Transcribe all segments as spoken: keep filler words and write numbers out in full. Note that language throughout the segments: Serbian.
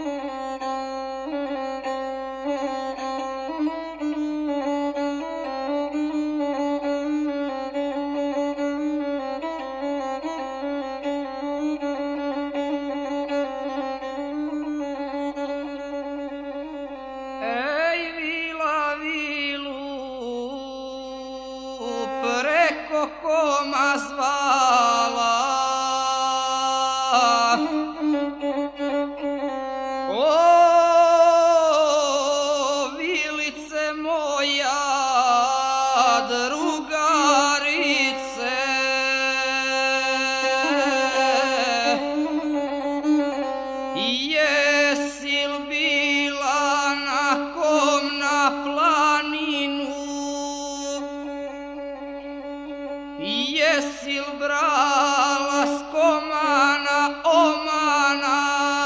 Koma zvala, o vilice moja drugarice, jesi li bila na kom na planinu? Jesi li brala s komana omana?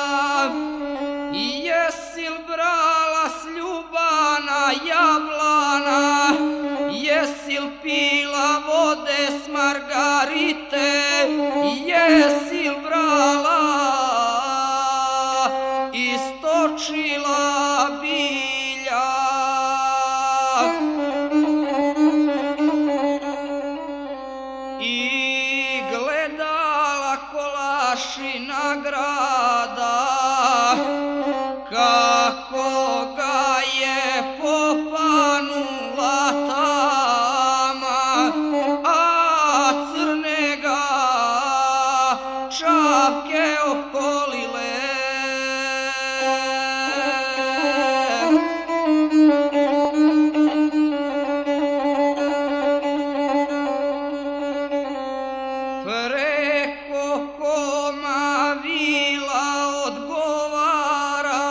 Jesi li brala s ljubana jablana? Jesi li pila vode s margarite? Jesi li brala istočila bilja? I gledala Kolašina grada, kako ga je popanula tama, a crne ga čapke opkolile. Preko koma vila odgovara,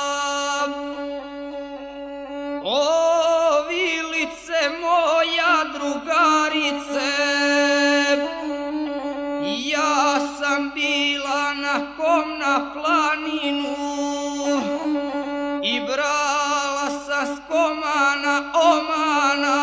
o vilice moja drugarice, ja sam bila na kom na planinu i brala sa s komana omana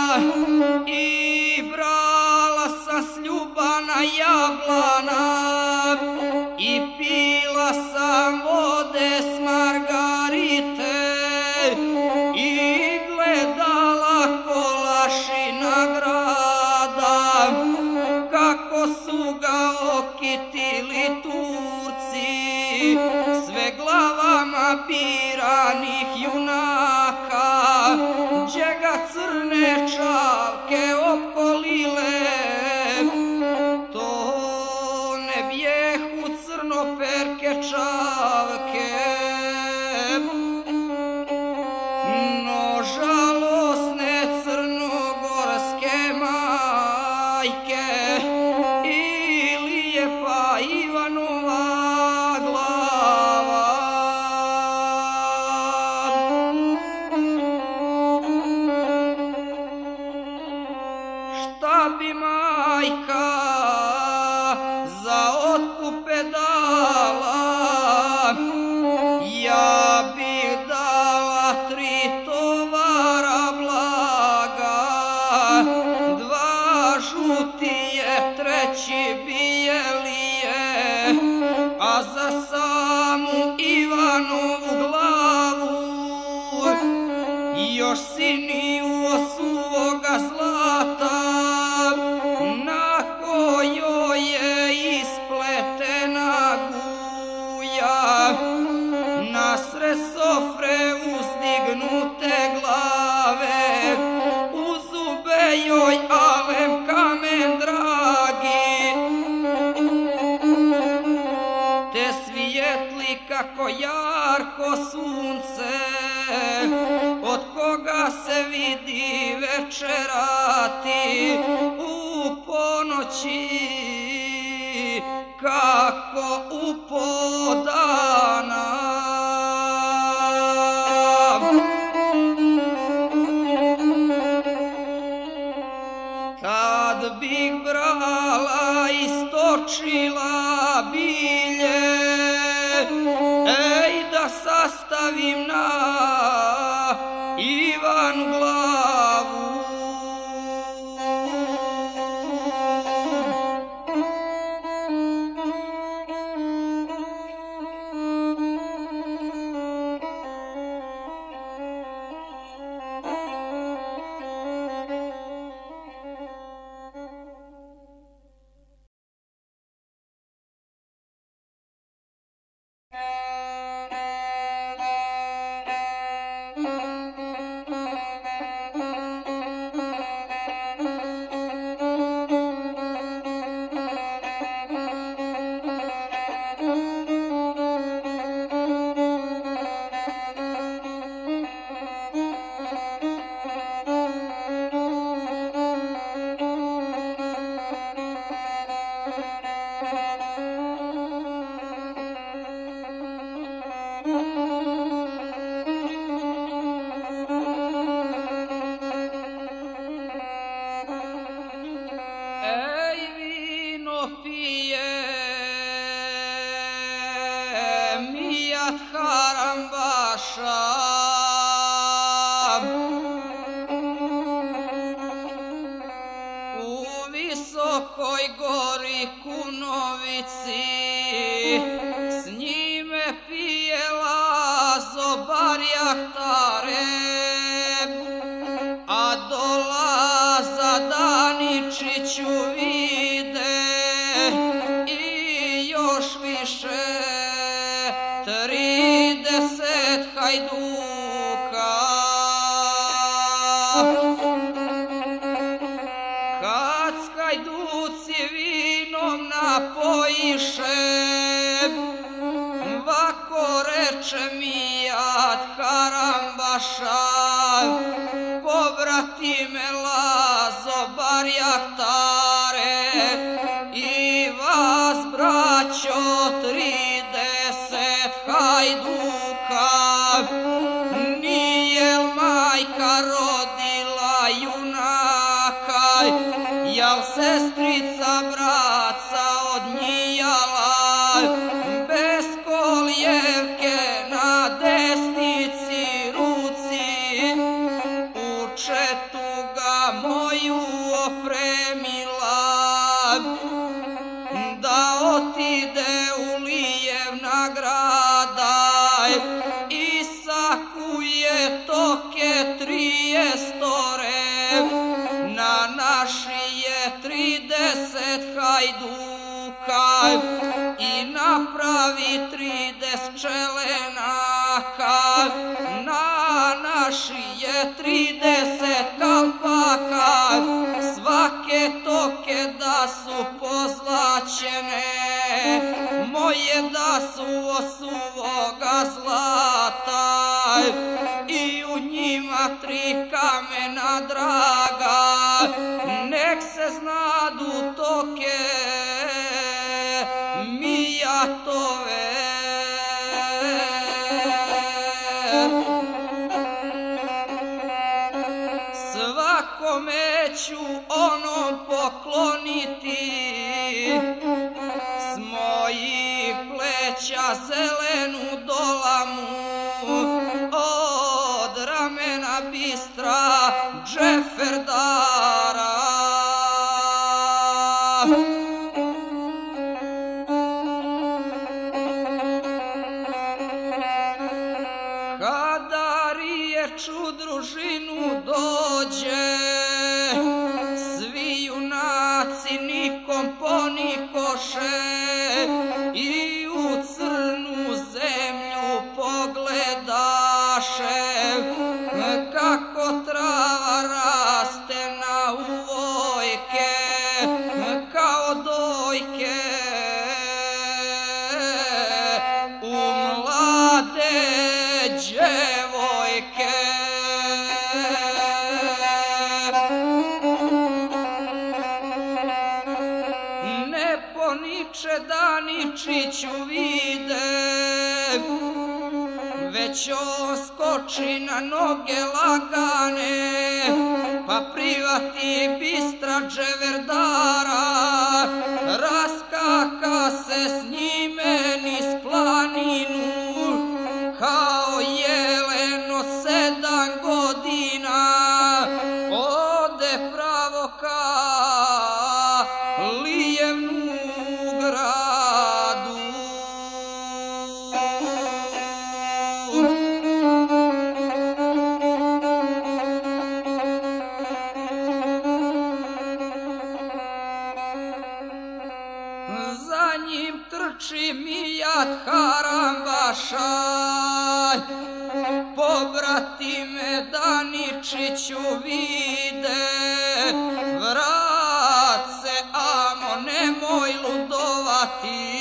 i brala sa s ljubana jablana i pila sam vode s margarite i gledala Kolašina grada, kako su ga okitili Turci, sve glavama biranih junaka, gdje ga crne čavke opkolile. To ne bjehu crnoperke čavke, no žalosne crnogorske majke ili je pa Ivanova glava. Šta bi majka za otkupe dala? Ja bih dala tri tovara blaga, dva žutije, treći bijelije, a za samu Ivanovu glavu još siniju suvoga zlata, na kojoj je ispletena guja, nasred sofre uzdignute glave, u zube joj alem kamen dragi, te svijetli kako jarko sunce, od koga se vidi večerati u ponoći kako u podana. Kad bih brala istočila bilje, ej da sastavim na Ivan glavu. mijat Harambaša. U visokoj gori Kunovici s njime pijela zobar jahtare, a dolaza Daničiću vide i još više trideset hajduka. Kad s hajduci vinom napojiše, vako reče mijat Harambaša: pobratime Lazo bar jahtare, i vas braćo trideset hajduka. Nije majka rodila junaka, jel sestrica braca odnijala, bez kolijevke na desnici ruci, u četu ga moju opremila, da otide u lijev na grada i sakuje toke trijestore, na naši je trideset hajduka, i napravi trideset čelenaka, na naši je trideset kalpaka, svake toke da su pozlaćene, moje da su osuvoga zlata, i u njima tri kamena draga, nek se znadu toke mijatove. Svakome ću onom pokloniti s mojih pleća zelenu dolamu, od ramena bistra Džeferdara. Kada riječ u družinu dođe, svi junaci nikom ponikoše i u crnu zemlju pogledaše, kako trava raste na uvojke kao dojke u mlade djevojke. Ne poniče Daničiću vide, već on skoči na noge lagane, pa privati bistra Dževerdara, raskaka se s njime niz planinu, kao jelen od sedam godina, ode pravo ka lijevnu gradu. Za njim trči mijat Harambaša: pobratime Daničiću vide, vrat se, amo nemoj ludovati,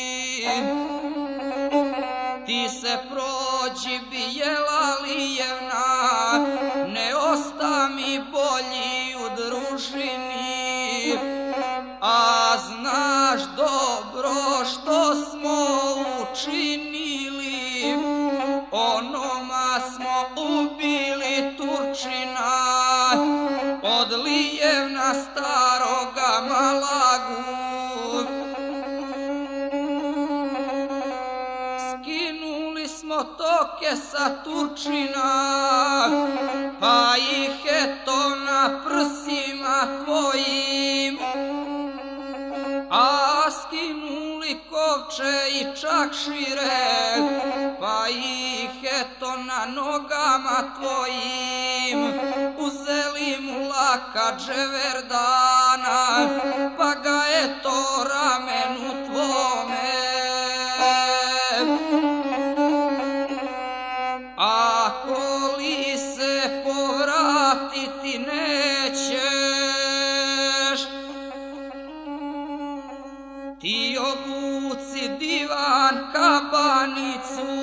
ti se prođi bijela lijevna, ne osta mi bolji u družini, a znaš dobro što smo učinili, onoma smo ubili Turčina, od lijevna staroga Malagu. Skinuli smo toke sa Turčina, pa ih eto na prsima tvojim, a skinuli kovče i čakšire, pa ih eto na nogama tvojim, uzeli mu laka dževerdana, pa ga eto ramenu tvome. Ako li se povratiti nećeš, ti obuci divan kabanicu,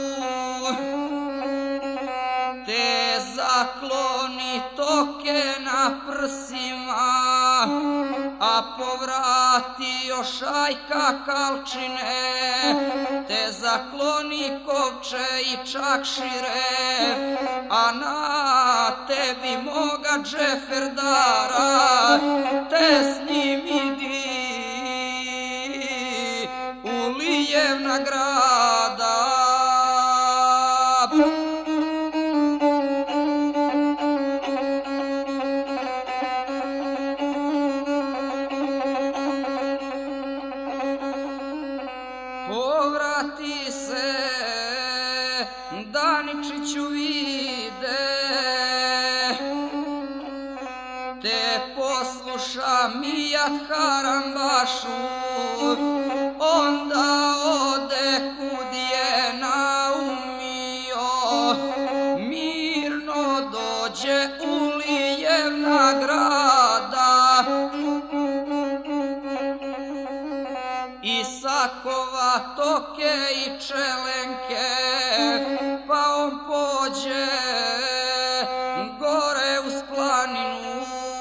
te zakloni toke na prsima, a povrati još ajka kalčine, te zakloni kovče i čakšire, a na tebi moga džeferdara, te s njim idi u Lijevna grada. Povrati se, Daničiću vide, te posluša Mijat Harambašu, onda ode kud je naumio, mirno dođe u Lijevna grada i sakova toke i čelenke, pa on pođe gore uz planinu.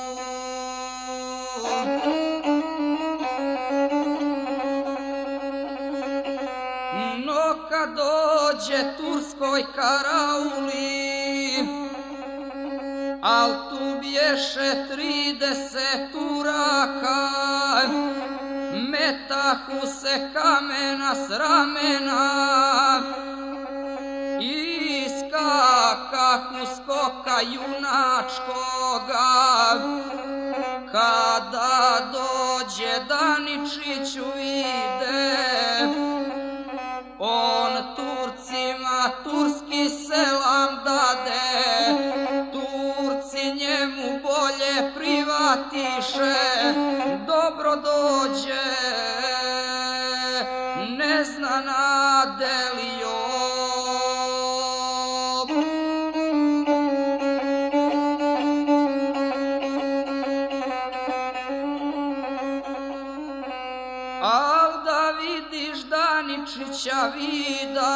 No kad dođe turskoj karauli, al tu bješe trideset Turaka, metahu se kamena s ramena i skakahu skoka junačkoga. Kada dođe Daničiću vide, on Turcima turski selam dade, Turci njemu bolje privatiše, dobro dođe, ne zna nadelio. Al da vidiš Daničića vida,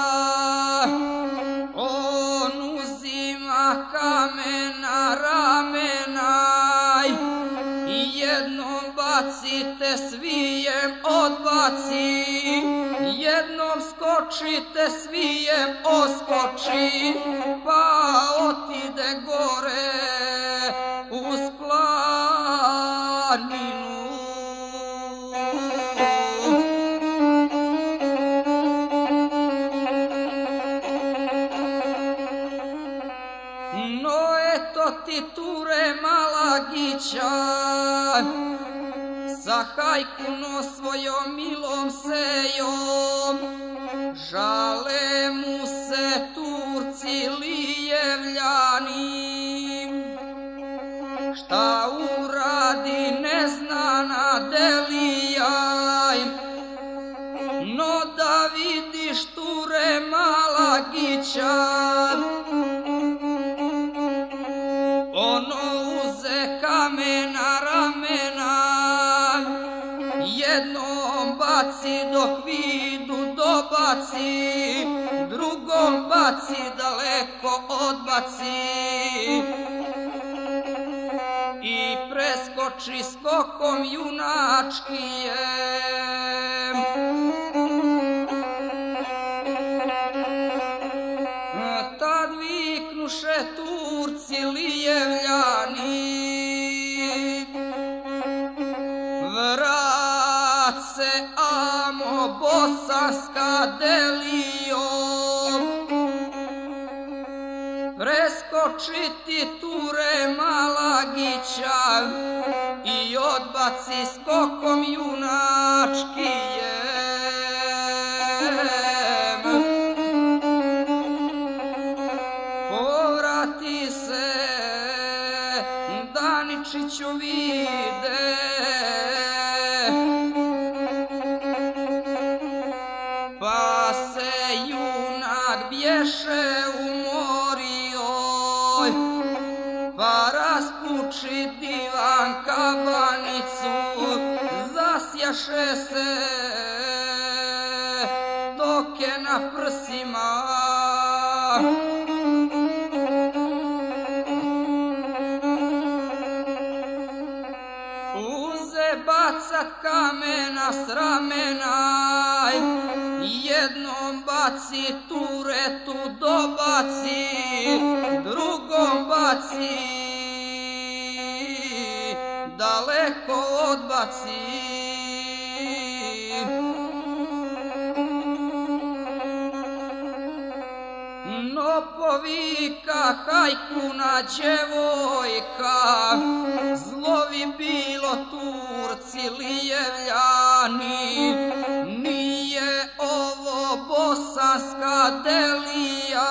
on uzima kamena ramena i jednom bacite svijem odbaci, jednom skočite svijem oskoči, pa otide gore uz planinu. No eto ti Ture Malagića, sa hajkuno svojom milom sejom, žale mu se Turci Lijevljani, šta uradi ne zna nadelijaj. No da vidiš Ture Malagića, ono uze kamena ramena, jednom baci dok vidu dobaci, drugom baci daleko odbaci i preskoči skokom junačkijem. Tad viknuše Turci Lijevljani, vrat se amo bosanska delio, preskočiti Ture Malagića i odbaci skokom junački jem. Povrati se Daničiću vide, pa se junak bješe umorio, pa raspuči divan kabanicu, zasjaše se dok je na prsima. Uze bacat kamena s ramena, jednom baci Turetu dobaci, drugom baci, daleko odbaci. No povika hajkuna djevojka, zlovi bilo Turci lijevljani, nije ovo bosanska delija,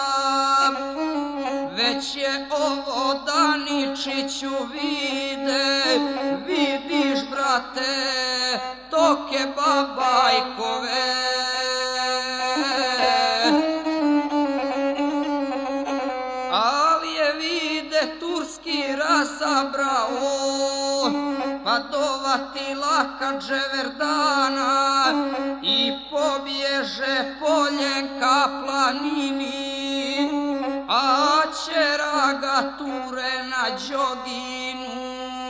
već je ovo Daničiću vide. Vidiš brate toke babajkove, ali je vide turski razabrao, pa dovatila kad Dževerdana i pobježe Poljenka planini, a ćera ga Ture na Đoginu.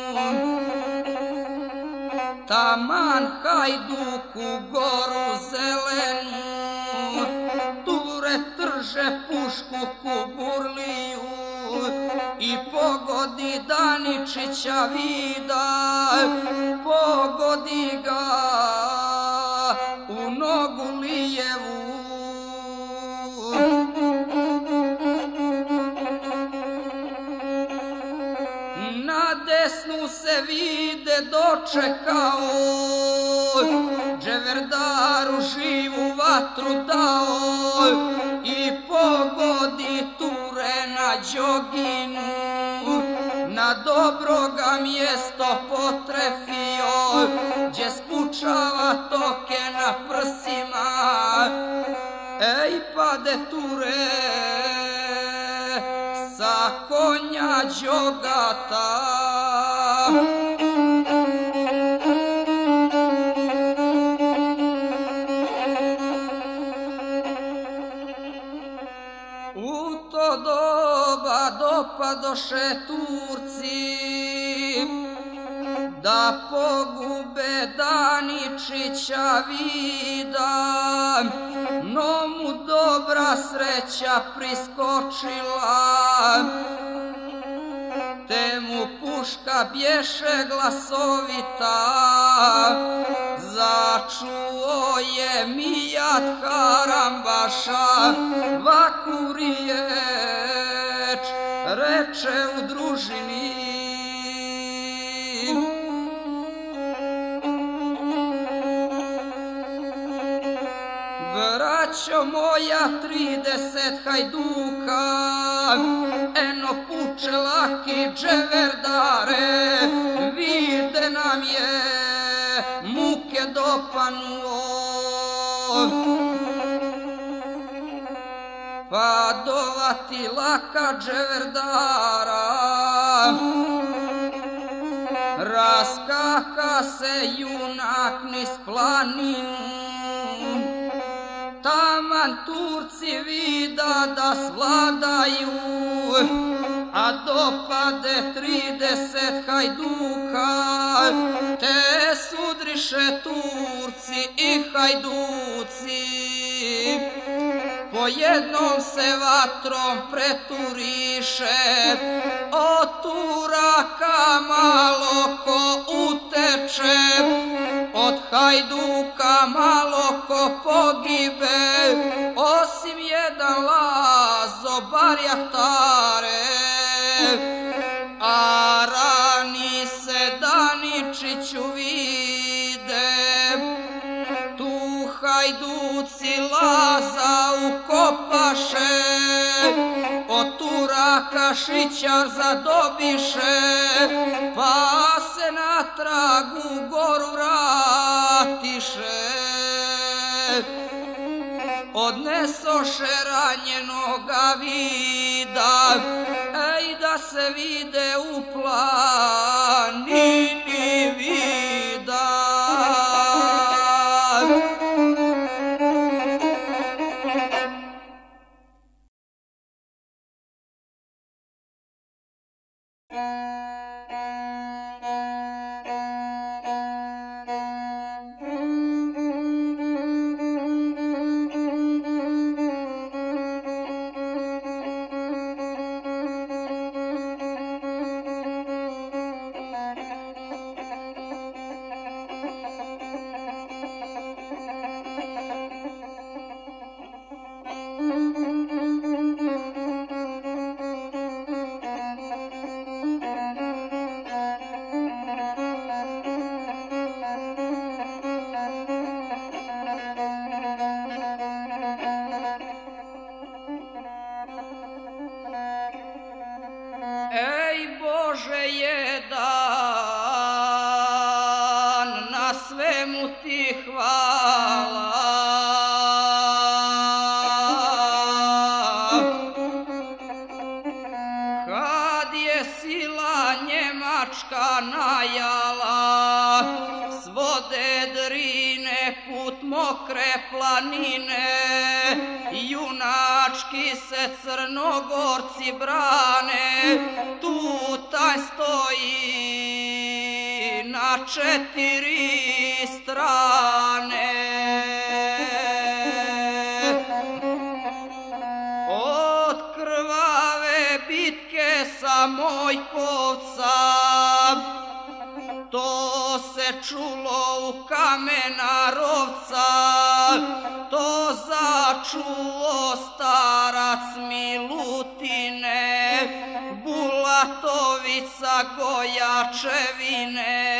Taman Hajduku goru zelenu, Ture trže pušku Kuburliju i pogodi Daničića vida, pogodi ga u nogu lijevu. Na desnu se vide dočekao, Dževerdaru živu vatru dao i pogodi Ture na Đoginu. Na dobro ga mjesto potrefio, gdje spučava toke na prsima. Ej pade Ture sa konja Đogata, u to doba dopadoše Turci da pogube Daničića vida, no mu dobra sreća priskočila, te mu puška bješe glasovita. Začuo je Mijat Harambaša vaku riječ, reče u družini: braćo moja, trideset hajduka, eno puče laki Dževerdare, vide nam je muke dopanuo. Pa dovati laka Dževerdara, raskaka se junak niz planinu. Taman Turci vida da svladaju, a dopade trideset hajduka, te sudriše Turci i hajduci. Po jednom se vatrom preturiše, od Turaka malo ko uteče, od hajduka malo ko pogibe, osim jedan Lazo bar jahtare. laza ukopaše, od Turaka šićar zadobiše, pa se na tragu goru vratiše. Odnesoše ranjenoga vida, ej da se vide u planini vida. Ej Bože jedan, na svemu ti hvala. Kad je sila Njemačka najala, s vode Drine put mokre planine, junački se Crnogorci brane, tu taj stoji na četiri strane. Od krvave bitke sa Mojkovca, to se čulo u Kamena Rovca, to začuo starac Milutine, Bulatovica Gojačevine.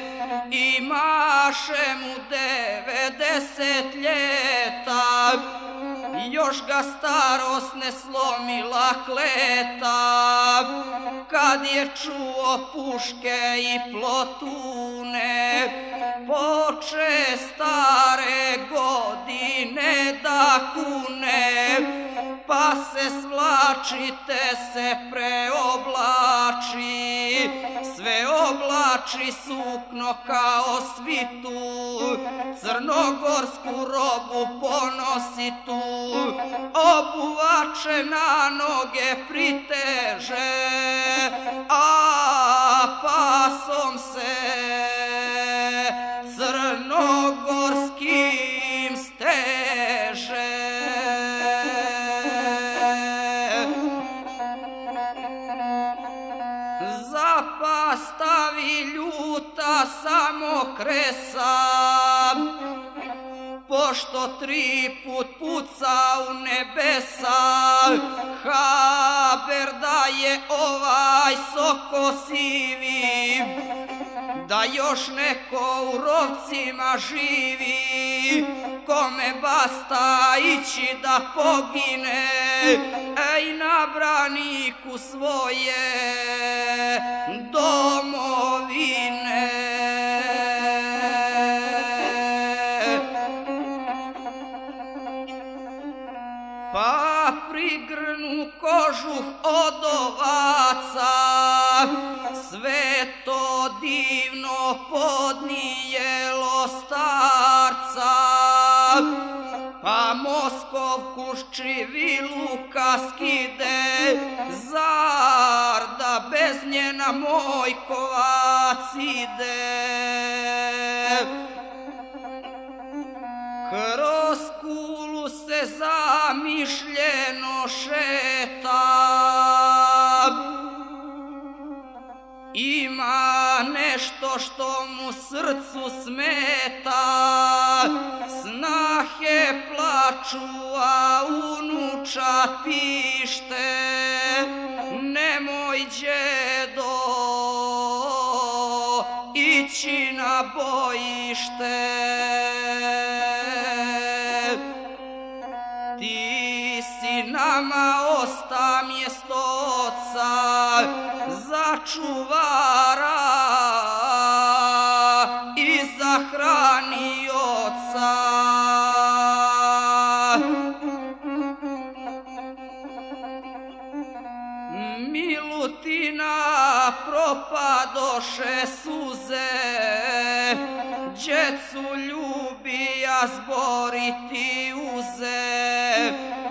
Imaše mu devedeset ljeta, još ga starost ne slomila kleta. Kad je čuo puške i plotune, poče stare godine da kune, pa se svlačite se preoblači, sve oblači sukno kao svitu, crnogorsku robu ponosi tu, obuvače na noge priteže, a pasom se crnogorskim steže. Zapas stavi ljuta samo kresa, pošto tri put puca u nebesa, haber da je ovaj soko sivi, da još neko u rovcima živi, kome basta ići da pogine, ej na braniku svoje domovine. Pa prigrnu kožuh od ovaca, sve to divno podnijelo starca, pa Moskovku ščiviluka skide, zar da bez njena Mojkovac ide. Kroz kulu se zamišljeno šeta, ima nešto što mu srcu smeta, snahe plaču, a unuča pište, nemoj đedo ići na bojište. nama osta mjesto oca za čuvara i za hranioca. Milutina propadoše suze, djecu ljubija zboriti uze.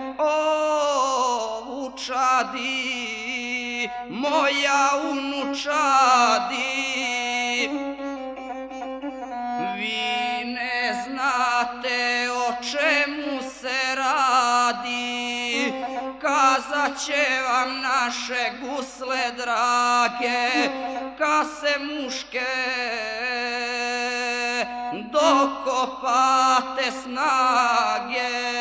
O vučadi, moja unučadi, vi ne znate o čemu se radi, kazat će vam naše gusle drage, ka se muške dokopate snage.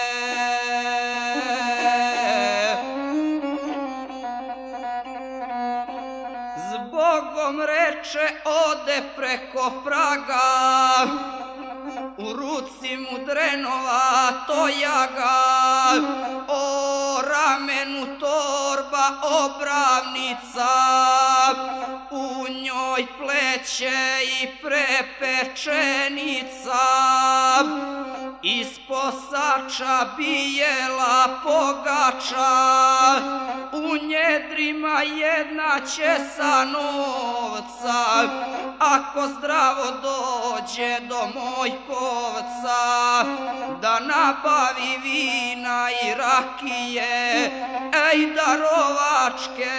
Zbogom reče ode preko praga, u ruci mu drenova tojaga, o ramenu torba obravnica, u njoj pleće i prepečenica, iz posača bijela pogača, u njedrima jedna česa novca, ako zdravo dođe do Mojkovca, da nabavi vina i rakije, ej darovačke,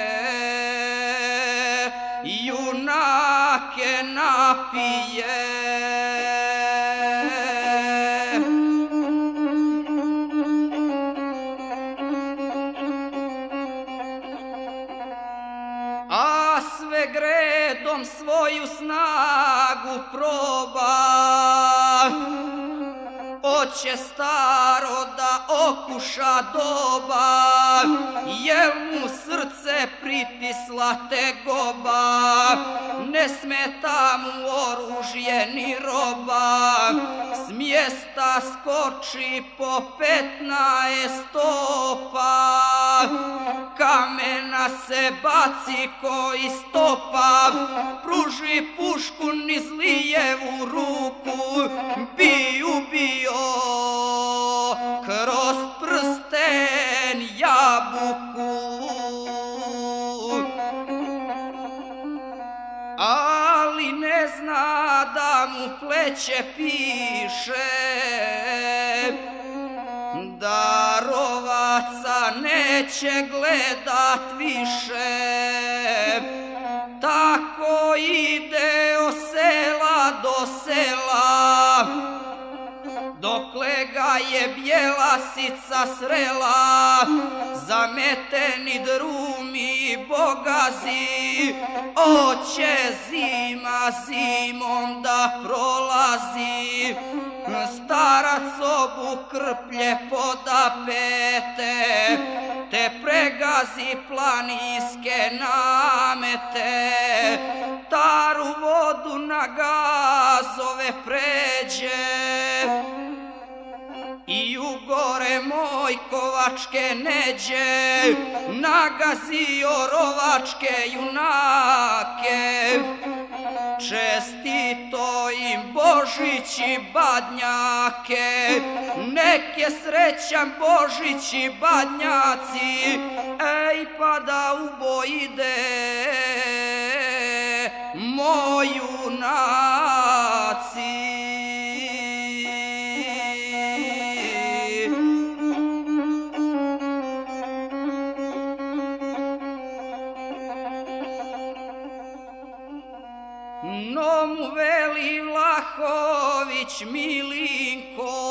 junake napije. A sve gredom svoju snagu proba, oće staro da okuša doba, jel mu srce pritisla tegoba, ne smeta mu oružje ni roba, s mjesta skoči po petnaest stopa, kamena se baci ko iz topa, pruži pušku niz lijevu ruku, bi ubio kroz prsten jabuku. Ali ne zna da mu pleće piše, darovaca neće gledat više, tako ide od sela do sela, dokle ga je Bjelasica srela, zameteni drumi bogazi, oće zima zimom da prolazi, starac obu krplje podapete, te pregazi planinske namete, taru vodu na gazove pređe, i u gore Mojkovačke neđe nagazio rovačke junake. Čestito im Božić i badnjake, neke srećan Božić i badnjaci, ej pa da ubojide moju junaci. No mu veli Vlahović Milinko,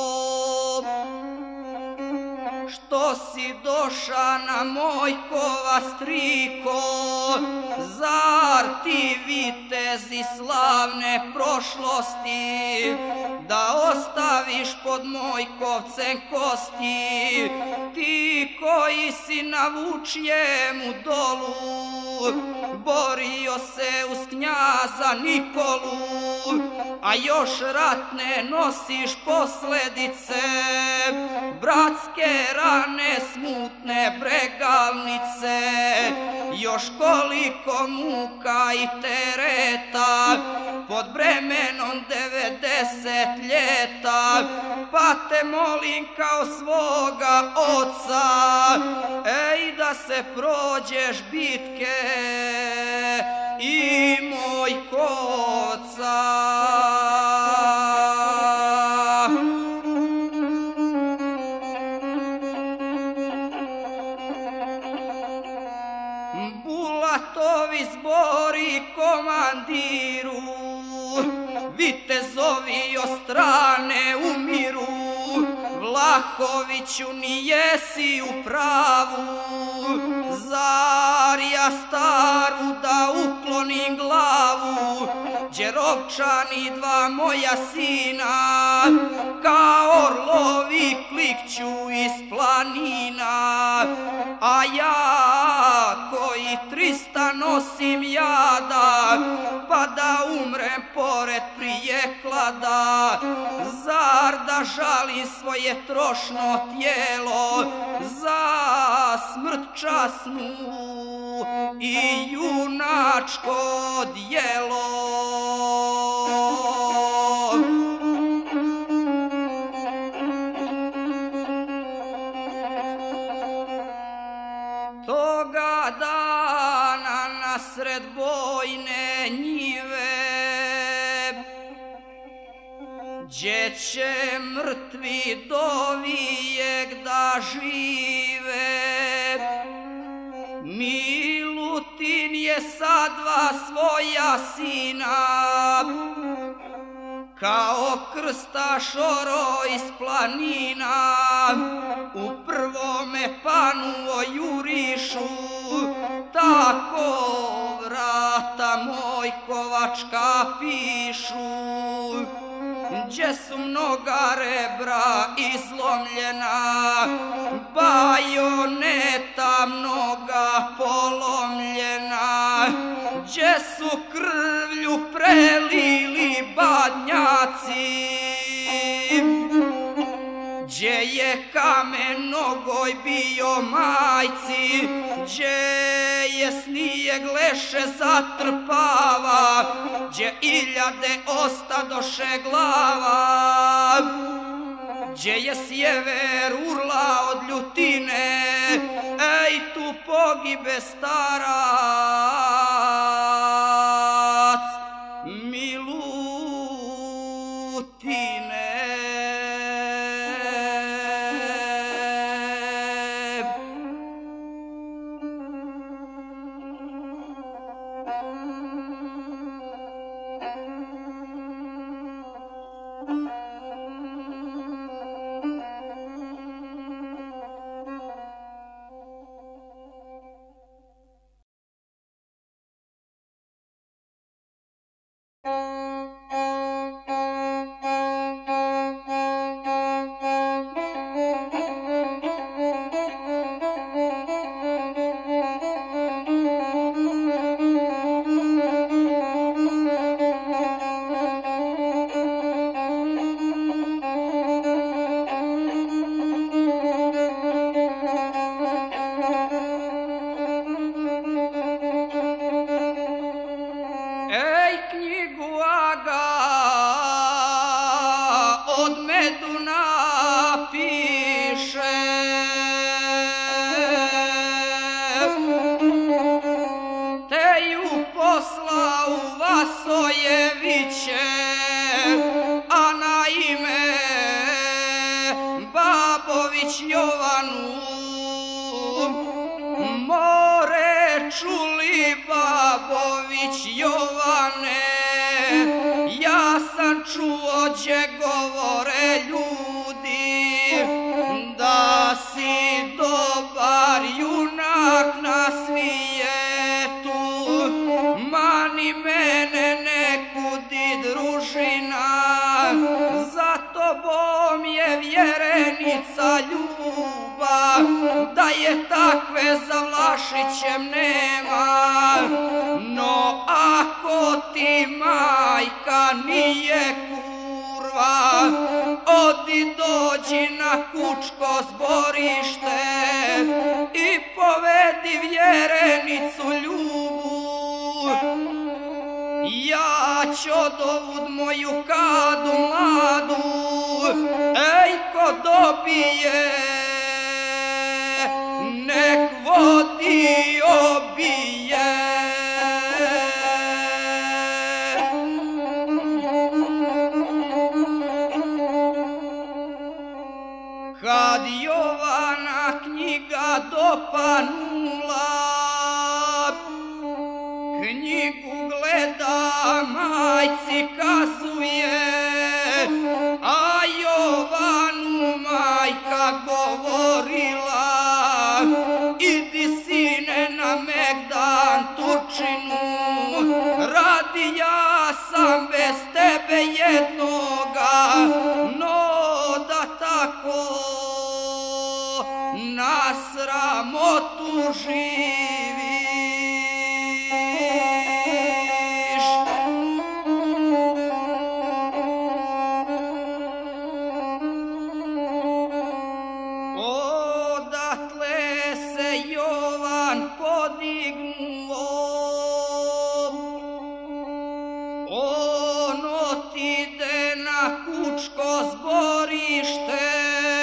što si doša na Mojkova striko, zar ti vitezi slavne prošlosti, da ostaviš pod Mojkovcem kosti, ti koji koji si na Vučjemu dolu borio se uz knjaza Nikolu, a još ratne nosiš posledice, bratske rane, smutne bregalnice, još koliko muka i tereta pod bremenom devedeset ljeta, pa te molim kao svoga oca, ej da se prođeš bitke i moj koca. Bulatovi zbori komandiru, vitezovi od strane umiru, Vlahoviću ni jesi u pravu, zar ja staru da uklonim glavu, Đerovčani dva moja sina, kao orlovi klikću iz planina, a ja koji trista nosim jada, pa da umrem pored prijeklada, zar da žalim svoje trošno tijelo za smrt časnu i junačko djelo. Toga dana nasred bojne njive, gdje će mrtvi dovijek da žive, Milutin je sa dva svoja sina, kao krstaš oro iz planina, u prvome panuo jurišu, tako vrata Mojkovačka pišu, gdje su mnoga rebra izlomljena, bajoneta mnoga polomljena, gdje su krvlju prelili badnjaci, gdje je kamen nogoj bio majci, gdje je snijeg leše zatrpava, gdje iljade ostadoše glava, gdje je sjever urla od ljutine, ej tu pogibe starac Milutine. A na ime Babović Jovanu, more čuli Babović Jovane, ja sam čuo gdje govore ljudi, da si dobar junak na svijetu, mani mene ne kudi družina, za tobom je vjerenica ljubav, da je takve za Vlašićem nema. No ako ti majka nije kurva, odi dođi na Kučko zborište i povedi vjerenicu Ljubu. Ja ću dovud moju kadu mladu, ej ko dobije, nek vodi obije. Kad Jovana knjiga dopanula, knjigu gleda, majci kazuje, a Jovanu majka govorila, idi sine na Megdan Turčinu, radi ja sam bez tebe jednoga, no da tako na sramotu živiš. Odatle se Jovan podignuo, on otide na Kučko zborište,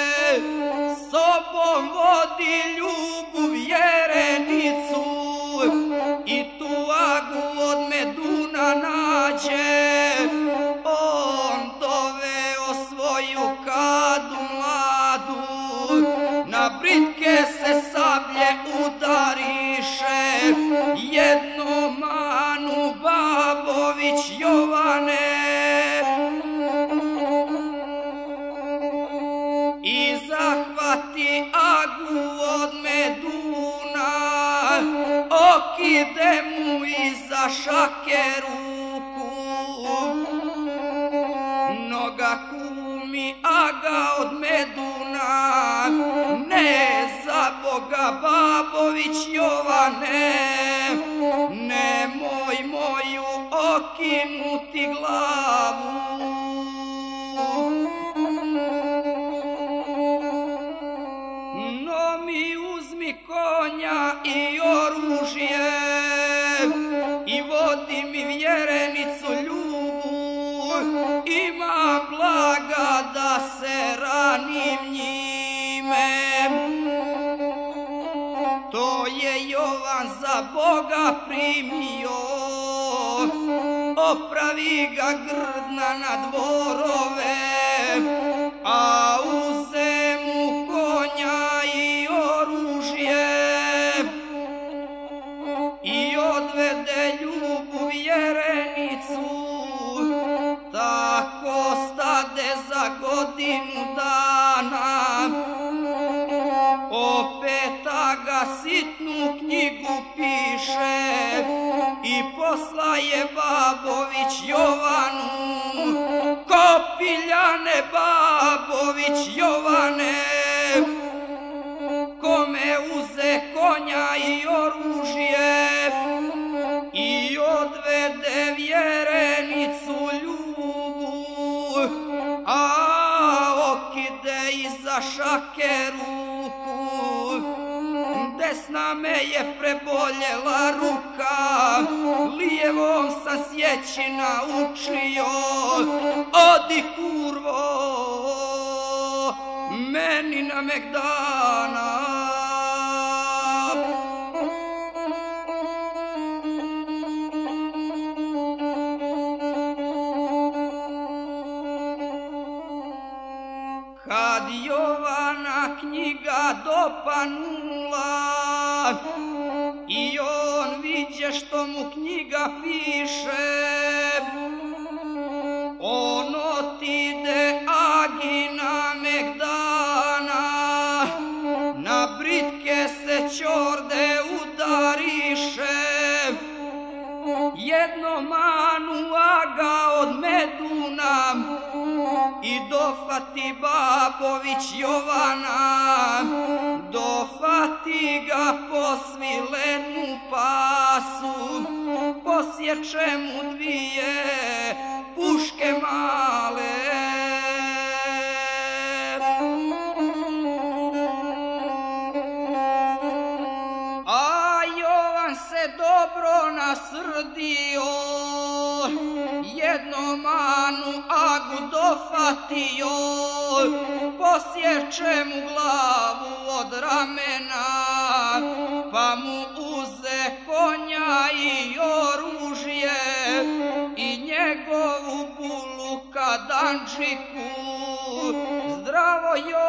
sobom vodi Ljubu vjerenicu i tuagu od meduna nađe. On doveo svoju kadu mladu, na britke se sablje udariše, jedno manu Babović Jovane, i zahvati agu od meduna, okide mu iza šake ruku. Noga kumi aga od meduna, ne za Boga Babović Jovane, nemoj moju okinuti glavu. No mi uzmi konja i oružje i vodi mi vjerenicu Ljubu, ima blaga da se ranim njime. To je Jovan za Boga primio, opravi ga grdna na dvorove, a uze mu konja i oružje i odvede Ljubu vjerenicu. Tako stade za godinu dana, opet aga sitnu knjigu piše i poslaje Babović Jovanu. Kopiljane Babović Jovane, kome uze konja i oružje i odvede vjerenicu Ljubu, a okide iza šake ruku. Desna me je preboljela ruka, lijevom sam sjeći naučio, odi kurvo meni na Megdana. Kad Jovana knjiga dopanula i on vidje što mu knjiga piše, on otide agi na Megdana, na britke se čorde udariše, jedno manu aga od meduna i dofati Babović Jovana, do posječe mu dvije puške male. A Jovan se dobro nasrdio, jednom Anu Agu dofatio, posječe mu glavu od ramena, pa mu uze konja i oružje i njegovu bulu kadančiku. Zdravo